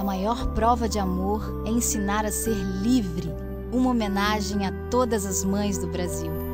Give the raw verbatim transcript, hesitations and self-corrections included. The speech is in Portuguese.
maior prova de amor é ensinar a ser livre, uma homenagem a todas as mães do Brasil.